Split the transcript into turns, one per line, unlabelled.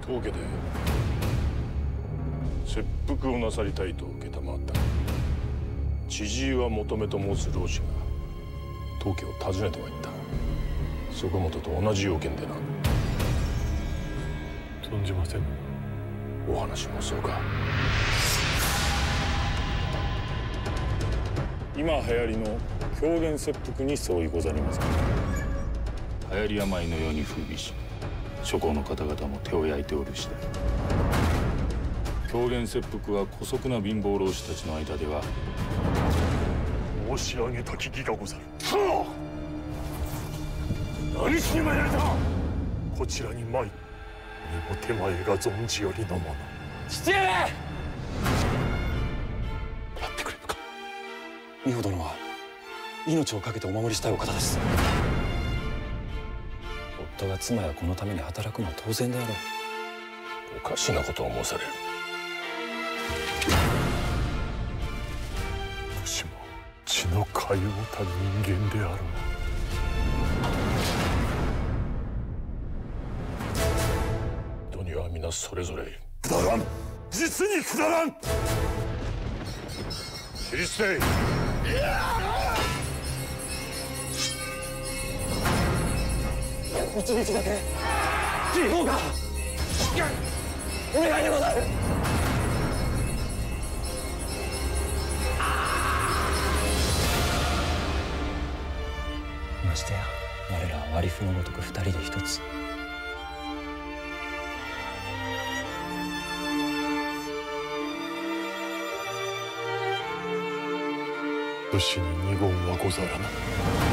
当家で切腹をなさりたいと承ったが、千々岩求めと申す老師が当家を訪ねてまいった。そこもとと同じ要件でな。
存じません。
お話もそうか。今流行りの狂言切腹に相違ござりますか。流行り病のように風靡し、諸侯の方々も手を焼いておる次第。狂言切腹は姑息な貧乏老師たちの間では
申し上げたき儀がござる。
何しに参られた。
こちらに参り、身も手前が存じよりのもの。
父上、
やってくれぬか。
美穂殿は命を懸けてお守りしたいお方です。夫が妻や子のために働くのは当然であろう。
おかしなことを申される。
もしも血の通うた人間であろう。
人には皆それぞれ。
くだらん、実にくだらん。
切り捨てい。
一日だけどうかお願いでござる。ましてや我らは割り符のごとく二人で一つ。
武士に二言はござらぬ。